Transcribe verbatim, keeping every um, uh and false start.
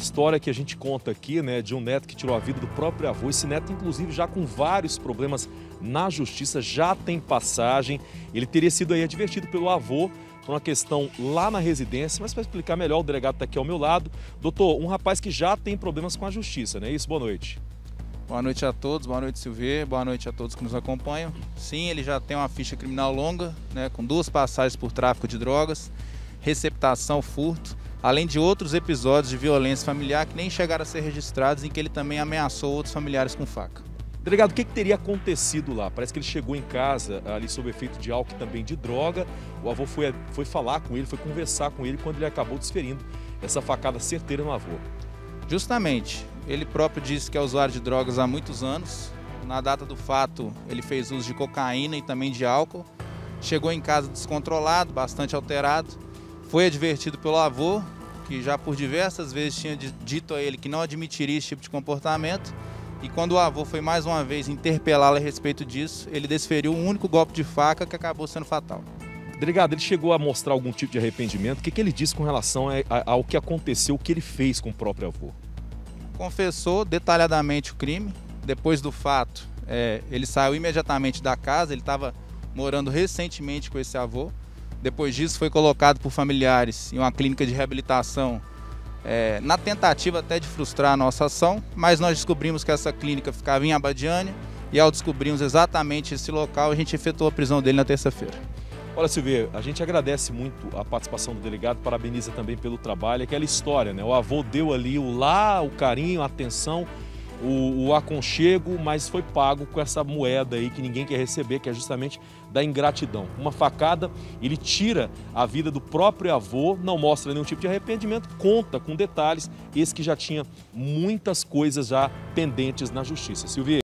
História que a gente conta aqui, né, de um neto que tirou a vida do próprio avô. Esse neto, inclusive, já com vários problemas na justiça, já tem passagem. Ele teria sido aí advertido pelo avô por uma questão lá na residência, mas para explicar melhor, o delegado está aqui ao meu lado. Doutor, um rapaz que já tem problemas com a justiça, não é isso? Boa noite. Boa noite a todos, boa noite Silvê, boa noite a todos que nos acompanham. Sim, ele já tem uma ficha criminal longa, né, com duas passagens por tráfico de drogas, receptação, furto, além de outros episódios de violência familiar que nem chegaram a ser registrados, em que ele também ameaçou outros familiares com faca. Delegado, o que, que teria acontecido lá? Parece que ele chegou em casa ali sob efeito de álcool e também de droga. O avô foi, foi falar com ele, foi conversar com ele quando ele acabou desferindo essa facada certeira no avô. Justamente, ele próprio disse que é usuário de drogas há muitos anos. Na data do fato, ele fez uso de cocaína e também de álcool. Chegou em casa descontrolado, bastante alterado. Foi advertido pelo avô, que já por diversas vezes tinha dito a ele que não admitiria esse tipo de comportamento. E quando o avô foi mais uma vez interpelá-lo a respeito disso, ele desferiu um único golpe de faca que acabou sendo fatal. Delegado, ele chegou a mostrar algum tipo de arrependimento? O que, que ele disse com relação a, a, ao que aconteceu, o que ele fez com o próprio avô? Confessou detalhadamente o crime. Depois do fato, é, ele saiu imediatamente da casa, ele estava morando recentemente com esse avô. Depois disso foi colocado por familiares em uma clínica de reabilitação, é, na tentativa até de frustrar a nossa ação, mas nós descobrimos que essa clínica ficava em Abadiânia e ao descobrirmos exatamente esse local, a gente efetuou a prisão dele na terça-feira. Olha, Silvia, a gente agradece muito a participação do delegado, parabeniza também pelo trabalho, aquela história, né? O avô deu ali o lá, o carinho, a atenção, o, o aconchego, mas foi pago com essa moeda aí que ninguém quer receber, que é justamente da ingratidão. Uma facada, ele tira a vida do próprio avô, não mostra nenhum tipo de arrependimento, conta com detalhes, esse que já tinha muitas coisas já pendentes na justiça. Silvia.